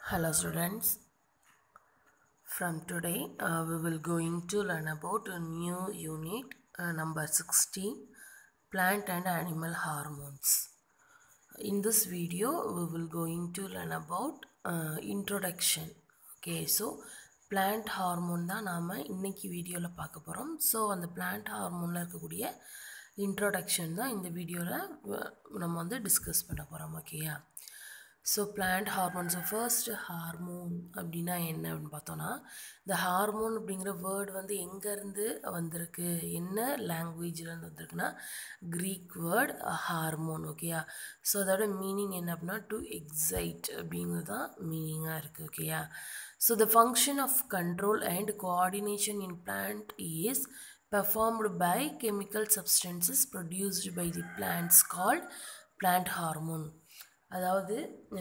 Hello students, from today we will going to learn about a new unit number 16, plant and animal hormones. In this video we will going to learn about introduction. Okay, so plant hormone தான் நாம இன்னைக்கு வீடியோல பார்க்க போறோம். So அந்த plant hormoneல இருக்கக்கூடிய introduction தான் இந்த வீடியோல நம்ம வந்து டிஸ்கஸ் பண்ண போறோம். ஓகேயா? So plant hormones first hormone அப்படின்னா என்ன அப்படின்னு பார்த்தோன்னா இந்த ஹார்மோன் அப்படிங்கிற வேர்டு வந்து எங்கேருந்து வந்திருக்கு, என்ன லாங்குவேஜ்லேருந்து வந்திருக்குன்னா க்ரீக் வேர்ட் ஹார்மோன். ஓகேயா? ஸோ அதோட மீனிங் என்ன அப்படின்னா டு எக்ஸைட் அப்படிங்கிறது தான் மீனிங்காக இருக்குது. ஓகேயா? So the function of control and coordination in plant is performed by chemical substances produced by the plants called plant hormone. அதாவது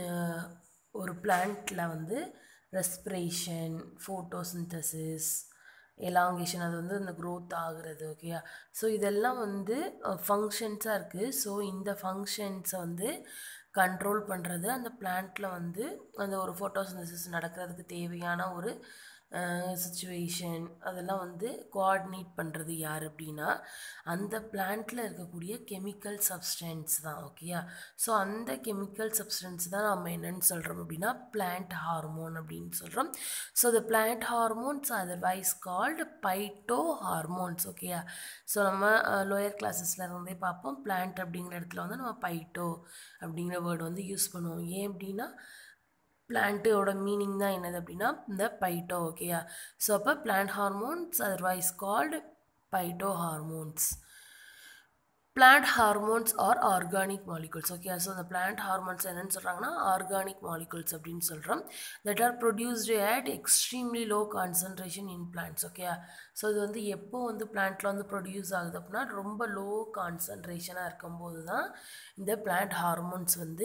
ஒரு பிளான்ட்டில் வந்து ரெஸ்பிரேஷன், ஃபோட்டோசிந்தசிஸ், எலாங்கேஷன், அது வந்து இந்த க்ரோத் ஆகுறது. ஓகேயா? ஸோ இதெல்லாம் வந்து ஃபங்க்ஷன்ஸாக இருக்குது. ஸோ இந்த ஃபங்க்ஷன்ஸை வந்து கண்ட்ரோல் பண்ணுறது அந்த பிளான்ட்டில் வந்து அந்த ஒரு ஃபோட்டோசிந்தசிஸ் நடக்கிறதுக்கு தேவையான ஒரு சிச்சுவேஷன் அதெல்லாம் வந்து கோஆர்டினேட் பண்ணுறது யார் அப்படின்னா அந்த பிளான்ட்டில் இருக்கக்கூடிய கெமிக்கல் சப்ஸ்டன்ஸ் தான். ஓகேயா? ஸோ அந்த கெமிக்கல் சப்ஸ்டன்ஸ் தான் நம்ம என்னென்னு சொல்கிறோம் அப்படின்னா பிளான்ட் ஹார்மோன் அப்படின்னு சொல்கிறோம். So the plant hormones otherwise called phyto hormones. ஓகேயா? ஸோ நம்ம லோயர் கிளாஸஸில் இருந்தே பார்ப்போம். பிளான்ட் அப்படிங்கிற இடத்துல வந்து நம்ம பைட்டோ அப்படிங்கிற வேர்டு வந்து யூஸ் பண்ணுவோம். ஏன் அப்படின்னா பிளான்ட்டோட மீனிங் தான் என்னது அப்படின்னா இந்த பைட்டோ. ஓகேயா? ஸோ அப்போ plant hormones otherwise called phyto hormones. Plant hormones are organic molecules. Okay? So இந்த பிளான்ட் ஹார்மோன்ஸ் என்னென்னு சொல்கிறாங்கன்னா ஆர்கானிக் மாலிகுல்ஸ் அப்படின்னு சொல்கிறோம். That are produced at extremely low concentration in plants. Okay? So இது வந்து எப்போ வந்து பிளான்ட்டில் வந்து ப்ரொடியூஸ் ஆகுது அப்படின்னா ரொம்ப லோ கான்சன்ட்ரேஷனாக இருக்கும்போது தான் இந்த பிளான்ட் ஹார்மோன்ஸ் வந்து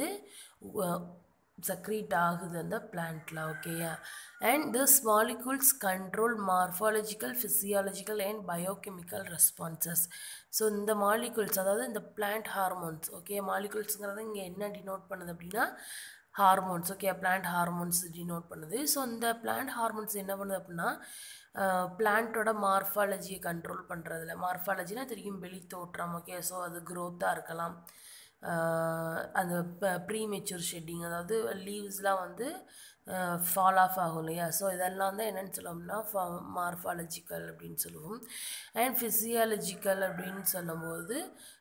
secrete ஆகுது அந்த பிளான்ட்டில். ஓகேயா? And this molecules control morphological, physiological and biochemical responses. So இந்த மாலிகுல்ஸ் அதாவது இந்த பிளான்ட் ஹார்மோன்ஸ். ஓகே? மாலிகுல்ஸுங்கிறது இங்கே என்ன டினோட் பண்ணுது அப்படின்னா hormones. Okay? Plant hormones denote பண்ணுது. ஸோ இந்த பிளான்ட் ஹார்மோன்ஸ் என்ன பண்ணுது அப்படின்னா பிளான்ட்டோட மார்ஃபாலஜியை கண்ட்ரோல் பண்ணுறதுல, மார்ஃபாலஜினா தெரியும் வெளி தோற்றம். ஓகே? ஸோ அது க்ரோத்தாக இருக்கலாம், அந்த ப்ரீமெச்சூர் ஷெட்டிங், அதாவது லீவ்ஸ்லாம் வந்து ஃபால் ஆஃப் ஆகும் இல்லையா? ஸோ இதெல்லாம் தான் என்னென்னு சொல்லணும்னா மார்ஃபாலஜிக்கல் அப்படின்னு சொல்லுவோம். அண்ட் ஃபிசியாலஜிக்கல் அப்படின்னு சொல்லும்போது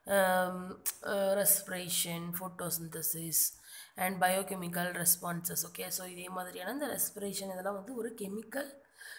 respiration, photosynthesis and biochemical responses. Okay? So இதே மாதிரியான இந்த ரெஸ்பிரேஷன் இதெல்லாம் வந்து ஒரு கெமிக்கல்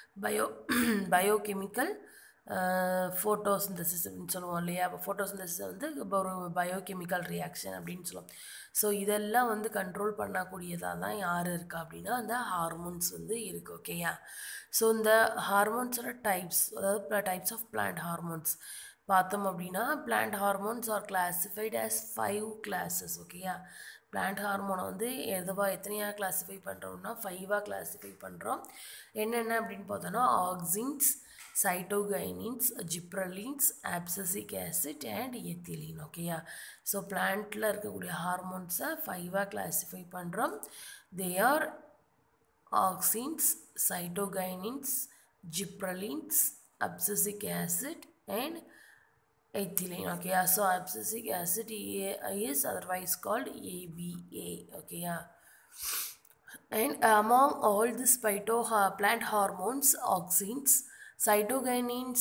பயோகெமிக்கல் ஃபோட்டோசிந்தசிஸ் அப்படின்னு சொல்லுவோம் இல்லையா? அப்போ ஃபோட்டோசிந்தசிஸ் வந்து இப்போ ஒரு பயோகெமிக்கல் ரியாக்ஷன் அப்படின்னு சொல்லுவோம். ஸோ இதெல்லாம் வந்து கண்ட்ரோல் பண்ணக்கூடியதாக தான் யார் இருக்கா அப்படின்னா அந்த ஹார்மோன்ஸ் வந்து இருக்குது. ஓகேயா? ஸோ இந்த ஹார்மோன்ஸோட டைப்ஸ், அதாவது டைப்ஸ் ஆஃப் பிளான்ட் ஹார்மோன்ஸ் பார்த்தோம் அப்படின்னா plant hormones are classified as 5 classes. ஓகேயா? பிளான்ட் ஹார்மோனை வந்து எத்தனையாக கிளாஸிஃபை பண்ணுறோம்னா 5ஆக கிளாஸிஃபை பண்ணுறோம். என்னென்ன அப்படின்னு பார்த்தோன்னா auxins, cytokinins, gibberellins, abscisic acid and ethylene. ஓகேயா? ஸோ பிளான்ட்டில் இருக்கக்கூடிய ஹார்மோன்ஸை 5ஆக கிளாஸிஃபை பண்ணுறோம். They are auxins, cytokinins, gibberellins, abscisic acid and ethylene. Okay? So abscisic acid is otherwise called ABA. Okay? And among all these plant hormones, auxins, cytokinins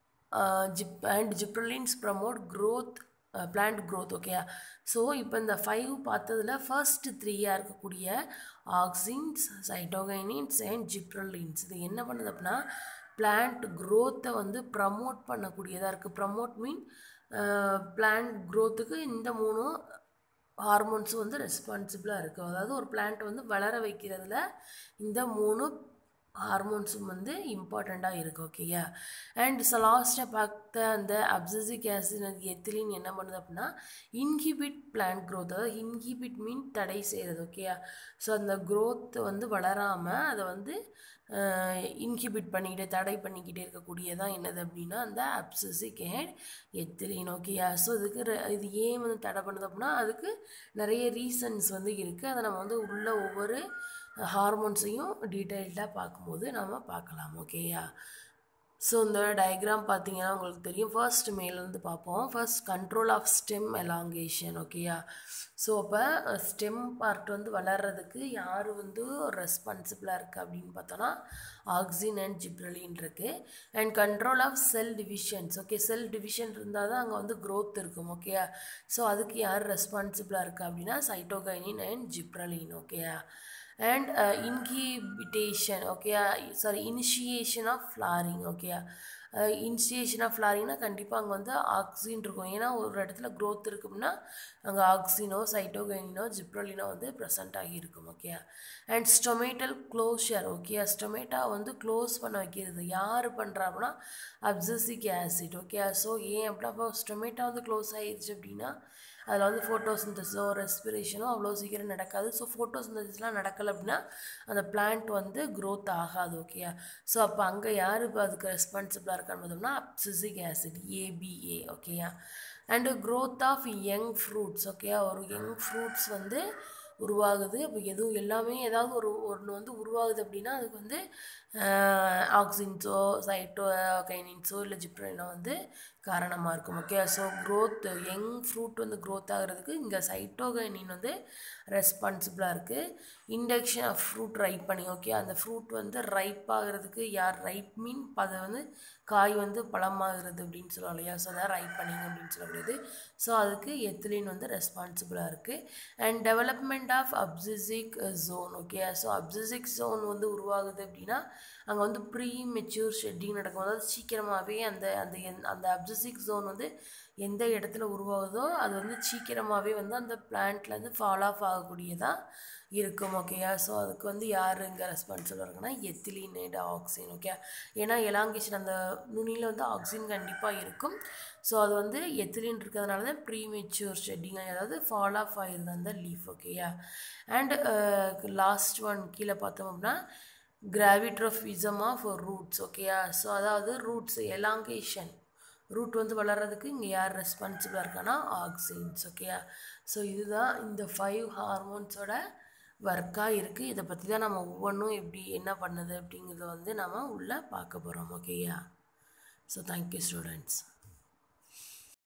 and gibberellins promote growth, plant growth. Okay? So இப்போ இந்த 5 பார்த்ததில் first 3 இருக்கக்கூடிய auxins, சைட்டோகைனின்ஸ் and gibberellins இது என்ன பண்ணுது அப்படின்னா plant க்ரோத்தை வந்து promote பண்ணக்கூடியதாக இருக்குது. ப்ரமோட் மீன் பிளான்ட் க்ரோத்துக்கு இந்த 3 ஹார்மோன்ஸும் வந்து ரெஸ்பான்சிபிளாக இருக்குது. அதாவது ஒரு பிளான்ட் வந்து வளர வைக்கிறதுல இந்த 3 ஹார்மோன்ஸும் வந்து இம்பார்ட்டண்ட்டாக இருக்குது. ஓகேயா? அண்ட் லாஸ்ட்டாக பார்த்த அந்த அப்சசிக் ஆசிட் அண்ட் எத்திலின் என்ன பண்ணுது அப்படின்னா இன்ஹிபிட் பிளான்ட் க்ரோத், அதாவது இன்ஹிபிட் மீன் தடை செய்கிறது. ஓகேயா? ஸோ அந்த க்ரோத் வந்து வளராமல் அதை வந்து இன்ஹிபிட் பண்ணிக்கிட்டே தடை பண்ணிக்கிட்டே இருக்கக்கூடியதான் என்னது அப்படின்னா அந்த அப்சசிக் அண்ட் எத்திலீன். ஓகேயா? ஸோ இது ஏன் வந்து தடை பண்ணுது அப்படின்னா அதுக்கு நிறைய ரீசன்ஸ் வந்து இருக்குது. அதை நம்ம வந்து உள்ள ஒவ்வொரு ஹார்மோன்ஸையும் டீட்டெயில்டாக பார்க்கும்போது நம்ம பார்க்கலாம். ஓகேயா? ஸோ இந்த டயக்ராம் பார்த்தீங்கன்னா உங்களுக்கு தெரியும். ஃபர்ஸ்ட் மேலேருந்து பார்ப்போம். First control of stem elongation. ஓகேயா? ஸோ அப்போ ஸ்டெம் பார்ட் வந்து வளர்கிறதுக்கு யார் வந்து ரெஸ்பான்சிபிளாக இருக்குது அப்படின்னு பார்த்தோன்னா ஆக்சின் அண்ட் ஜிப்ரலின் இருக்குது. And control of cell divisions. Okay, cell division இருந்தால் தான் அங்கே வந்து க்ரோத் இருக்கும். ஓகேயா? ஸோ அதுக்கு யார் ரெஸ்பான்சிபிளாக இருக்குது அப்படின்னா சைட்டோகைனின் அண்ட் ஜிப்ரலின். ஓகேயா? and inhibition, okay, sorry, initiation of flowering. Okay, initiation of flowering கண்டிப்பாக அங்கே வந்து ஆக்சின் இருக்கும். ஏன்னா ஒரு இடத்துல க்ரோத் இருக்கும்னா அங்கே ஆக்சினோ சைட்டோகைனினோ ஜிப்ரலினோ வந்து ப்ரெசென்ட் ஆகியிருக்கும். Okay, and stomatal closure. Okay, stomata வந்து க்ளோஸ் பண்ண வைக்கிறது யார் பண்ணுறா அப்படின்னா அப்சசிக் ஆசிட். ஓகே, ஸோ ஏன் அப்படின்னா அப்போ ஸ்டொமேட்டா வந்து க்ளோஸ் ஆகிடுச்சு அப்படின்னா அதில் வந்து ஃபோட்டோசிந்தசிஸோ ரெஸ்பிரேஷனோ அவ்வளோ சீக்கிரம் நடக்காது. ஸோ ஃபோட்டோசிந்தசிஸ்லாம் நடக்கலை அப்படின்னா அந்த பிளான்ட் வந்து க்ரோத் ஆகாது. ஓகே, ஸோ அப்போ அங்கே யார் இப்போ அதுக்கு ரெஸ்பான்சிபிளாக இருக்கான்னு பார்த்தோம்னா அப்சசிக் ஆசிட், ஏபிஏ. ஓகேயா? And growth of young fruits. Okay, ஒரு யங் ஃப்ரூட்ஸ் வந்து உருவாகுது. அப்போ எதுவும் எல்லாமே ஏதாவது ஒன்று வந்து உருவாகுது அப்படின்னா அதுக்கு வந்து ஆக்சின்ஸோ சைட்டோகைனின்ஸோ இல்லை ஜிப்ரலினோ வந்து காரணமாக இருக்கும். Okay, so growth young fruit வந்து க்ரோத் ஆகிறதுக்கு இங்கே சைட்டோகைனின் வந்து ரெஸ்பான்சிபிளாக இருக்குது. Induction of fruit ripening. Okay, அந்த ஃப்ரூட் வந்து ரைப் ஆகிறதுக்கு யார், ரைப் மீன் அதை வந்து காய் வந்து பழமாகிறது அப்படின்னு சொல்லுவோம் இல்லையா? ஸோ அதான் ரைப்பனிங் அப்படின்னு சொல்லக்கூடியது. ஸோ அதுக்கு எத்திலின் வந்து ரெஸ்பான்சிபிளாக இருக்குது. And development of abscisic zone. Okay, so abscisic zone வந்து உருவாகுது அப்படின்னா அங்கே வந்து ப்ரீ மெச்சூர் ஷெட்டிங் நடக்கும். அதாவது சீக்கிரமாகவே அந்த அந்த அந்த அப்சசிக் ஜோன் வந்து எந்த இடத்துல உருவாகுதோ அது வந்து சீக்கிரமாகவே வந்து அந்த பிளான்ட்லேருந்து ஃபால் ஆஃப் ஆகக்கூடியதாக இருக்கும். ஓகேயா? ஸோ அதுக்கு வந்து யார் இங்கே ரெஸ்பான்சிபிளாக இருக்குன்னா எத்திலீன் அண்ட் ஆக்சின். ஓகே, ஏன்னா எலாங்கேஷன் அந்த நுனியில் வந்து ஆக்சின் கண்டிப்பாக இருக்கும். ஸோ அது வந்து எத்திலின் இருக்கிறதுனால தான் ப்ரீமெச்சூர் ஷெட்டிங், அதாவது ஃபால் ஆஃப் ஆகிருது அந்த லீஃப். ஓகேயா? அண்ட் லாஸ்ட் ஒன் கீழே பார்த்தோம் அப்படின்னா கிராவிட்ரோஃபிசம் ஆஃப் ரூட்ஸ். ஓகேயா? ஸோ அதாவது ரூட்ஸ் எலாங்கேஷன், ரூட் வந்து வளர்கிறதுக்கு இங்கே யார் ரெஸ்பான்சிபிளாக இருக்கான்னா ஆக்சின்ஸ். ஓகேயா? ஸோ இதுதான் இந்த 5 ஹார்மோன்ஸோட ஒர்க்காக இருக்குது. இதை பற்றி தான் நம்ம ஒவ்வொன்றும் எப்படி என்ன பண்ணுது அப்படிங்கிறத வந்து நம்ம உள்ளே பார்க்க போகிறோம். ஓகேயா? So thank you students.